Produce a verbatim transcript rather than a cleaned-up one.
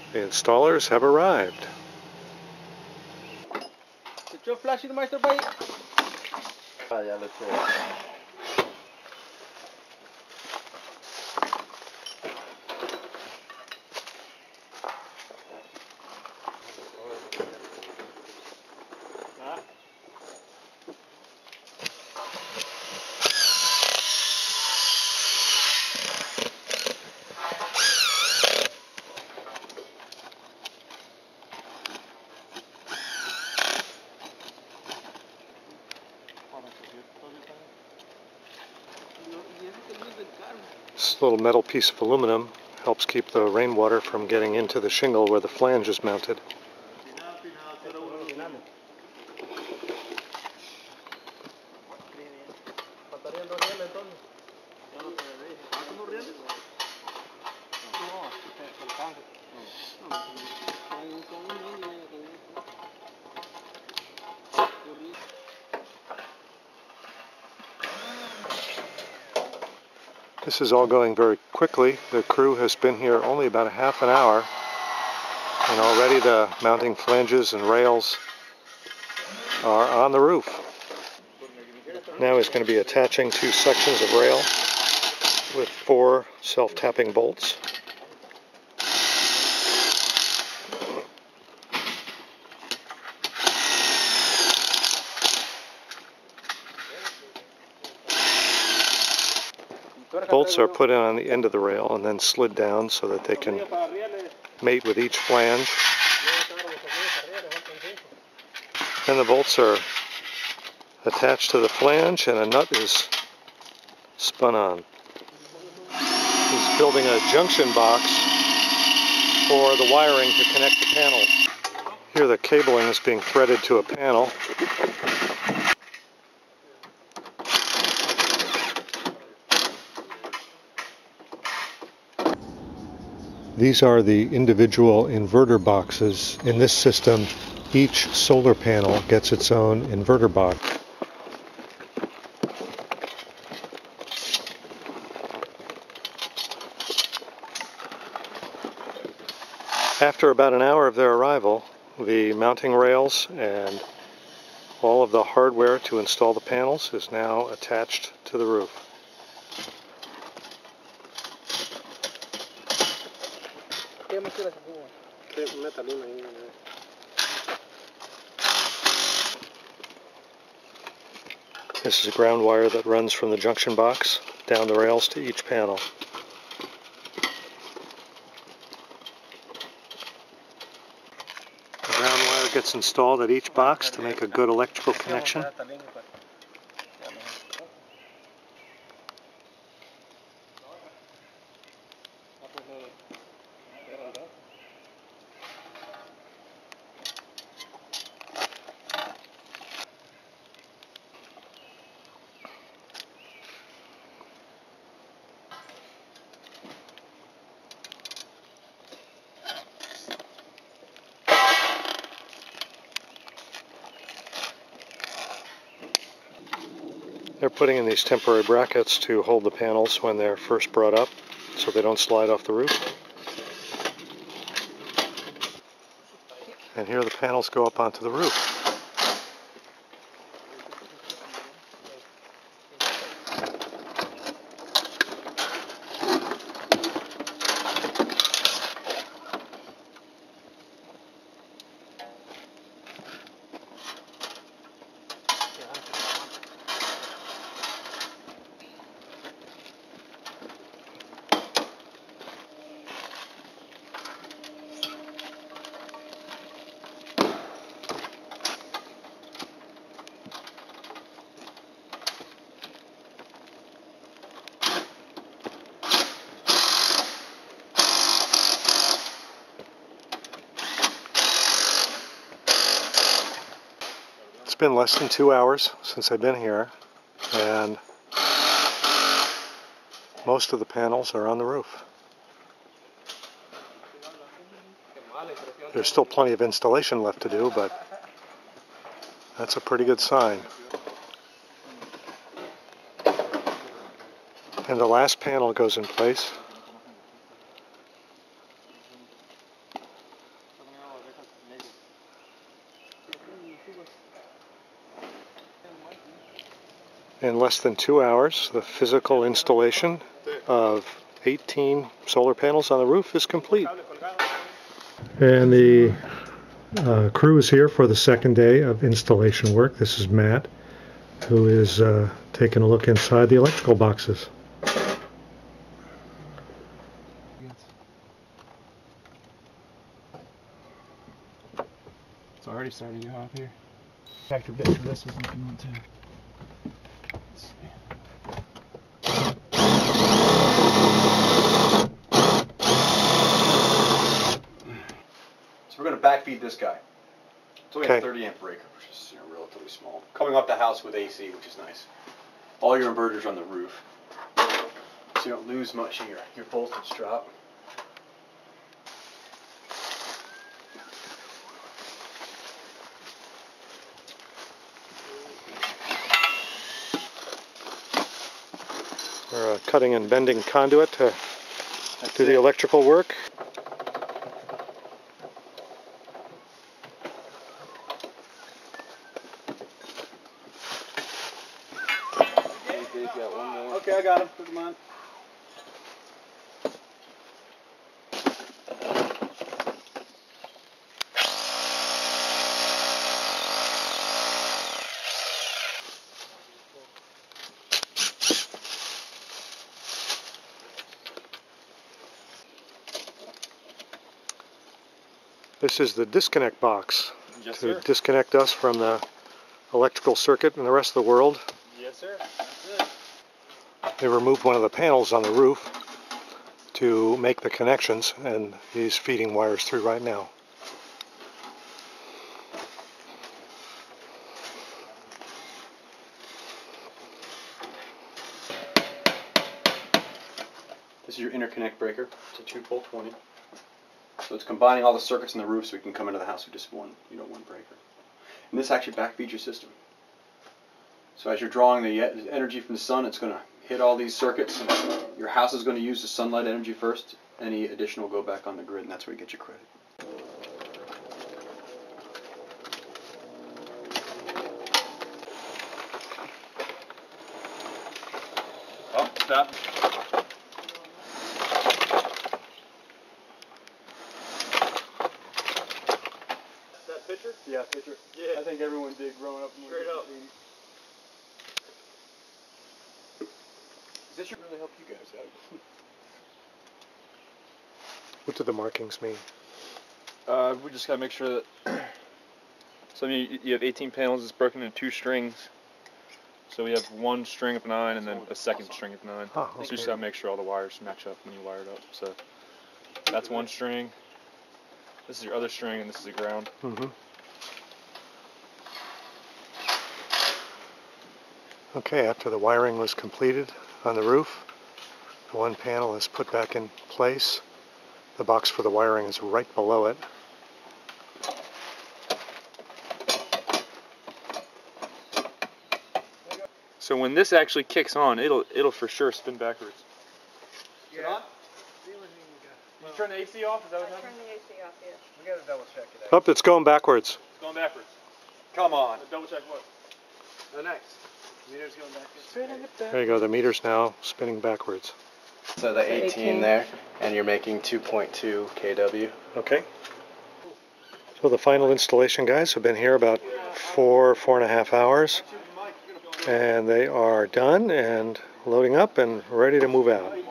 The installers have arrived. ¿Se echó flash el maestro para ahí? Ah, ya lo eché. This little metal piece of aluminum helps keep the rainwater from getting into the shingle where the flange is mounted. This is all going very quickly. The crew has been here only about a half an hour, and already the mounting flanges and rails are on the roof. Now he's going to be attaching two sections of rail with four self-tapping bolts. Bolts are put in on the end of the rail and then slid down so that they can mate with each flange. Then the bolts are attached to the flange and a nut is spun on. He's building a junction box for the wiring to connect the panels. Here the cabling is being threaded to a panel. These are the individual inverter boxes. In this system, each solar panel gets its own inverter box. After about an hour of their arrival, the mounting rails and all of the hardware to install the panels is now attached to the roof. This is a ground wire that runs from the junction box down the rails to each panel. The ground wire gets installed at each box to make a good electrical connection. They're putting in these temporary brackets to hold the panels when they're first brought up so they don't slide off the roof. And here the panels go up onto the roof. It's been less than two hours since I've been here, and most of the panels are on the roof. There's still plenty of installation left to do, but that's a pretty good sign. And the last panel goes in place. In less than two hours, the physical installation of eighteen solar panels on the roof is complete. And the uh, crew is here for the second day of installation work. This is Matt, who is uh, taking a look inside the electrical boxes. It's already starting to go off here. Factor bit for this if you want to. Let's see. So we're going to backfeed this guy. It's only Okay. a thirty amp breaker, which is, you know, relatively small. Coming off the house with A C, which is nice. All your inverters on the roof, so you don't lose much of your, your voltage drop. We're uh, cutting and bending conduit to That's do it. the electrical work. Okay, I got him. Put him on. This is the disconnect box Yes, to sir. disconnect us from the electrical circuit and the rest of the world. Yes, sir. That's it. They removed one of the panels on the roof to make the connections, and he's feeding wires through right now. This is your interconnect breaker. It's a two pole twenty. So it's combining all the circuits in the roof so we can come into the house with just one, you know, one breaker. And this actually backfeeds your system. So as you're drawing the energy from the sun, it's going to hit all these circuits. And your house is going to use the sunlight energy first. Any additional will go back on the grid, and that's where you get your credit. Oh, stop. That picture? Yeah, picture. Yeah. I think everyone did growing up. Straight up. This should really help you guys out. What do the markings mean? Uh, we just gotta make sure that. So you, you have eighteen panels. It's broken into two strings. So we have one string of nine and then a second string of nine. Oh, So you okay. just gotta make sure all the wires match up when you wire it up. So that's one string. This is your other string, and this is the ground. Mm-hmm. Okay, after the wiring was completed on the roof, the one panel is put back in place. The box for the wiring is right below it. So when this actually kicks on, it'll it'll for sure spin backwards. Yeah. You turn the A C off? Is that what happened? Turn the A C off, yeah. We gotta double check it out. Oh, it's going backwards. It's going backwards. Come on. Double check what? The next. Meter's going back. There you go, the meter's now spinning backwards. So the eighteen there, and you're making two point two kilowatts. Okay. So the final installation guys have been here about four, four and a half hours. And they are done and loading up and ready to move out.